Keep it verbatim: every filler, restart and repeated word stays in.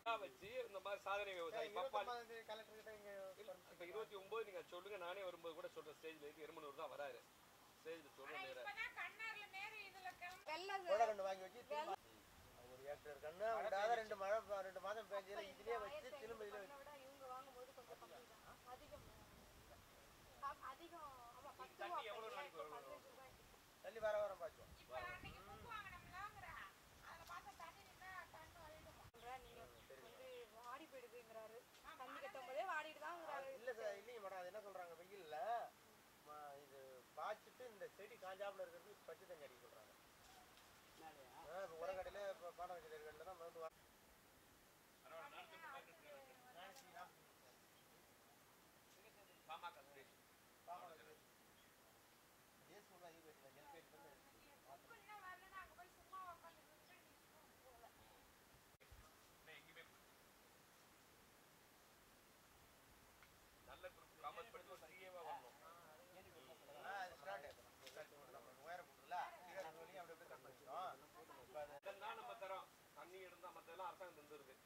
வச்சு இந்த மாதிரி சாதனை விவசாயி இப்போ இருபத்தி ஒன்பது நீங்க சொல்லுங்க, நானே வரும்போது கூட சொல்ற ஸ்டேஜ்ல இருக்கு. எருமனூர் தான் வராரு ஸ்டேஜ்ல சொல்றேன். வாங்கி வச்சு ஒரு ஏக்கர் கண்ணு விடாத ரெண்டு மழை ரெண்டு மாதம் பேஞ்சதுல இதுலயே வச்சு திரும்ப இதுல இவங்க வாங்கும்போது கொஞ்சம் கம்மி தான். அதிகம் அதிகம் ஆமா பத்து ரூபாய் எவ்வளவு நாளைக்கு வரும்? தள்ளி வர வர பாச்சோம். இப்போ அன்னைக்கு புக்கு வாங்குனோம்லங்கற அத பார்த்தா தண்ணி நின்னா டன் வலிடுமா. நீங்க வந்து வாடி போயிடுதுங்கறாரு. தண்ணி கட்டும்போதே வாடிட்டு தான்ங்கறாரு. இல்ல சார் இல்லீங்க மேடம், அது என்ன சொல்றாங்க வெயில்ல இது பாய்ச்சிட்டு இந்த செடி காஞ்சாப்ல இருக்கிறது பச்சை தண்ணி அடிக்க சொல்றாங்க. நாளையா ஆ உரகடையில பாடம் வைக்கிறதுல தான் வந்து பாமா கஸ்டேஷ் பாமா கஸ்டேஷ் தேஸ் கூட ஐ வெட்டல ஹெல்ப் பேட் வந்து புக்குன்னா வரலனா அங்க போய் சும்மா உட்கார்ந்துட்டு நீ போல நான் எங்கமே நல்ல குரூப் காமர்ஸ் படிச்சு ஒரு சிஏவா வரணும். ஆ அது ஸ்டார்ட் நம்ம ஒயர் போடுறல கீழ சொல்லி அப்படியே கட் பண்ணிட்டோம். இப்போ அதெல்லாம் நம்ம தரோம். தண்ணி இருந்தா மத்தெல்லாம் அரசாங்கம் தந்துருது.